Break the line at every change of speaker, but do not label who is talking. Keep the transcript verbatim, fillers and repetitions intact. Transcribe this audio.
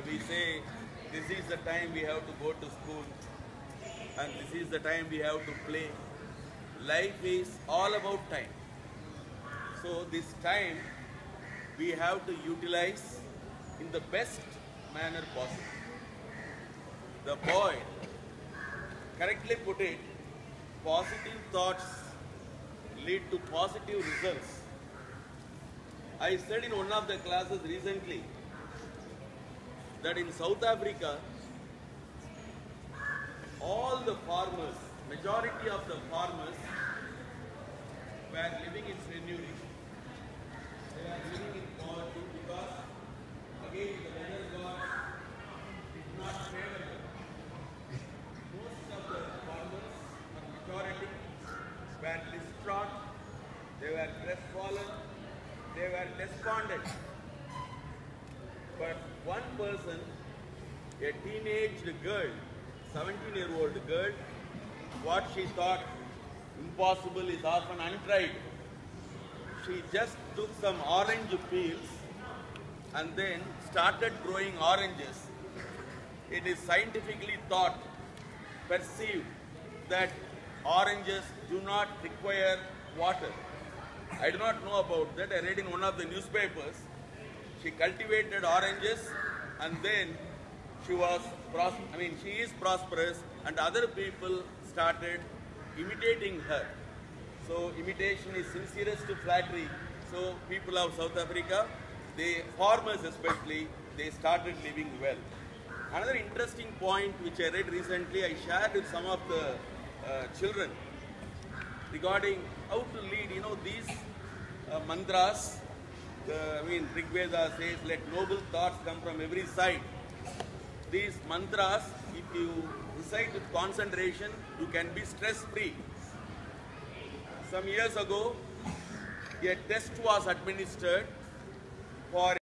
we say this is the time we have to go to school and this is the time we have to play. Life is all about time. So this time we have to utilize in the best manner possible. The boy correctly put it, positive thoughts lead to positive results. I said in one of the classes recently that in South Africa, all the farmers, majority of the farmers were living in penury. They are living in poverty because, again, the weather god did not favor them. Most of the farmers, or majority, were distraught, they were crestfallen, they were despondent. But one person, a teenage girl, seventeen year old girl, what she thought impossible is often untried. She just took some orange peels and then started growing oranges. It is scientifically thought, perceived that oranges do not require water. I do not know about that. I read in one of the newspapers. She cultivated oranges and then she was, pros I mean, she is prosperous and other people started imitating her. So imitation is sincerest to flattery. So people of South Africa, the farmers especially, they started living well. Another interesting point which I read recently, I shared with some of the uh, children regarding how to lead. You know, these uh, mantras, the, I mean, Rig Veda says, let noble thoughts come from every side. These mantras, if you recite with concentration, you can be stress-free. Some years ago, a test was administered for